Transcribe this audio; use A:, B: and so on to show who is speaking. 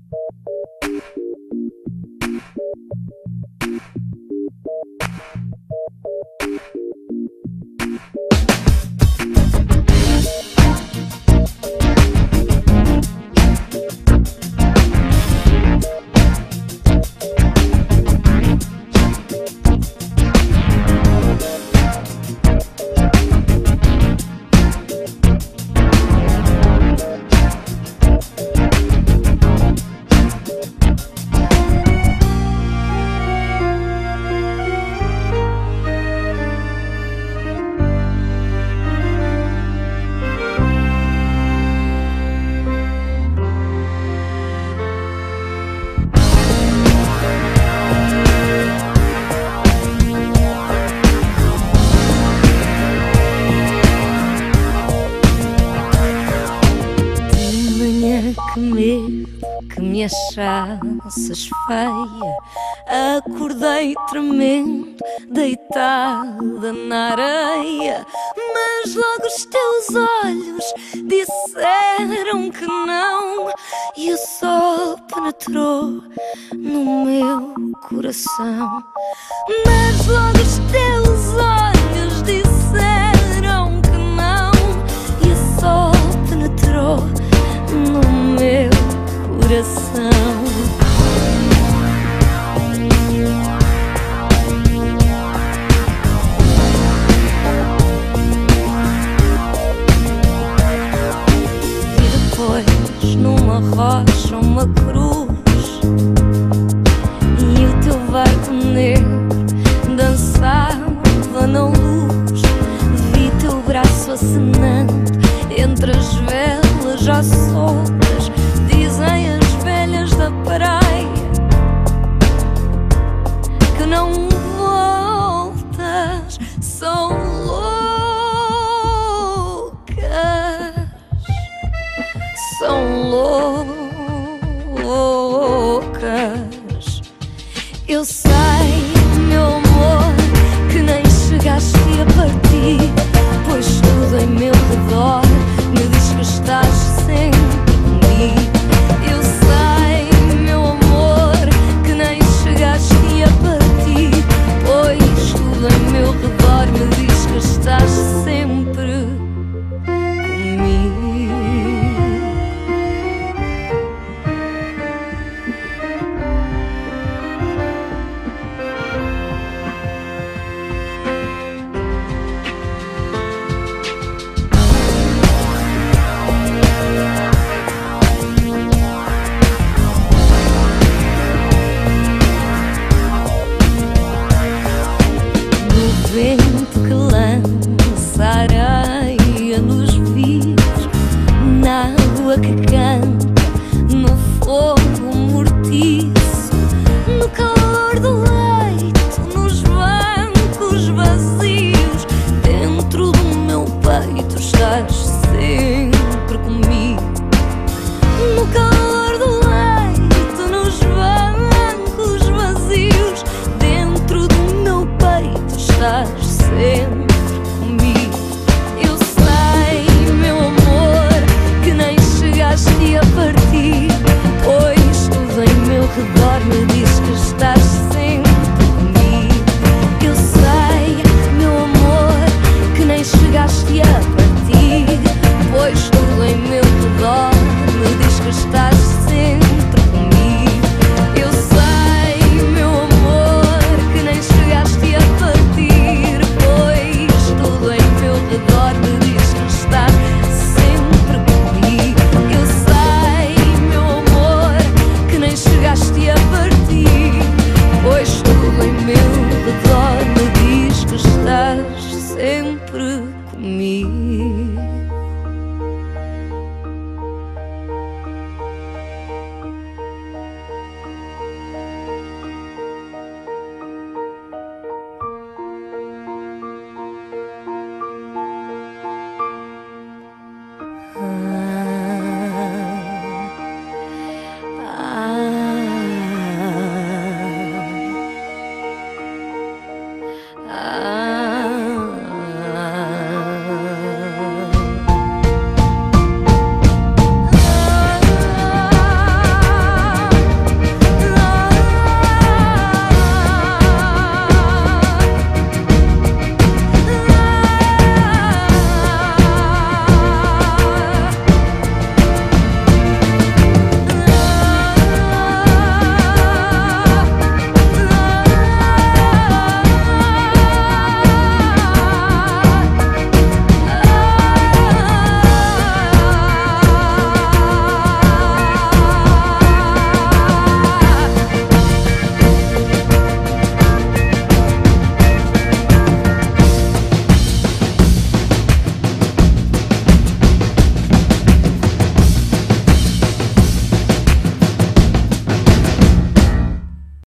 A: Que me achasses feia, acordei tremendo, deitada na areia, mas logo os teus olhos disseram que não, e o sol penetrou no meu coração. Mas logo os teus olhos disseram que não, e o sol penetrou no meu coração. E depois numa rocha uma cruz, e o teu barco negro dançava na luz. Vi teu braço acenando entre as velas já soltas. Dizem as velhas da praia que não voltas. São loucas, são loucas. Eu sei, meu amor, que nem chegaste a partir, pois tudo em meu redor me diz que estás sempre comigo. Eu sei, meu amor, que nem chegaste a partir, pois tudo em meu redor me diz que estás sempre comigo. Vento que lança areia nos vidros, na água que canta, no fogo mortiço, no calor do leito, nos bancos vazios. Dentro do meu peito estás sempre comigo, no calor do leito, nos bancos vazios. Dentro do meu peito estás sempre